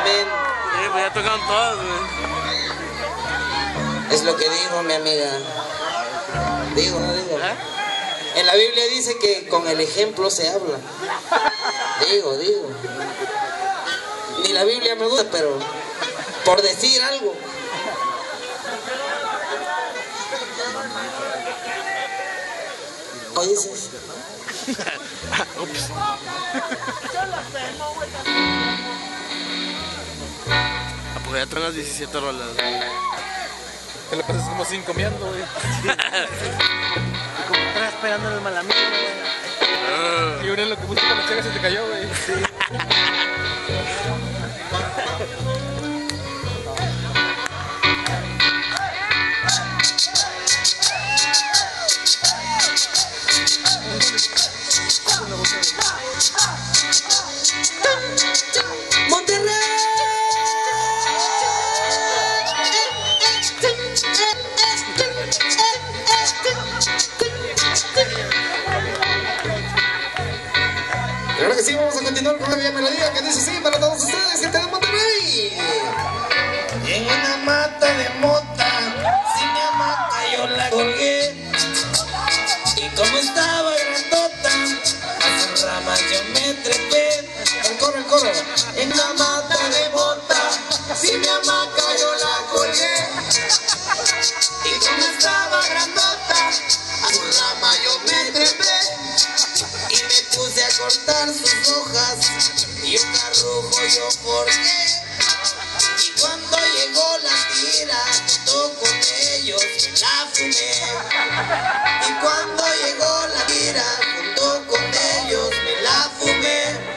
Amén. Sí, pues ya tocaron todas, güey. Es lo que dijo mi amiga. Digo, no digo. ¿Eh? En la Biblia dice que con el ejemplo se habla. Digo. Ni la Biblia me gusta, pero por decir algo. ¿Cómo dices? Ups. Ah, porque ya traen las 17 rolas. Te la pasas como 5 comiendo, güey. Como estás esperando el malamino, güey. Y uno en lo que puso con la chega se te cayó, güey. Sí. Claro que sí, vamos a continuar con la vía melodía que dice así para todos ustedes, gente de Monterrey. En una mata de mota, sin mi hamaca yo la colgué. Y como estaba grandota, a sus ramas yo me trepé. El coro. En una mata de mota, sin mi hamaca yo la colgué. Y como estaba grandota, a su rama yo me trepé. Y me puse a cortar sus hojas y un carrujo yo forjé. Y cuando llegó la tira, junto con ellos la fumé. Y cuando llegó la tira, junto con ellos me la fumé.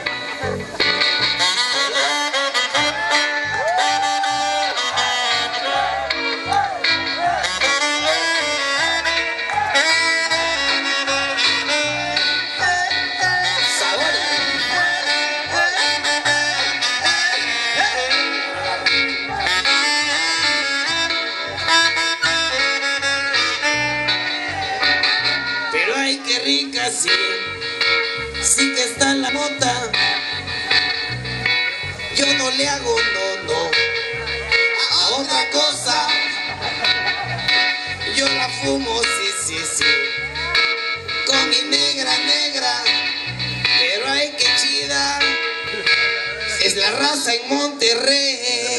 Pero ay, qué rica, sí que está la mota. Yo no le hago no a otra cosa. Yo la fumo, sí, con mi negra. Pero ay, qué chida es la raza en Monterrey.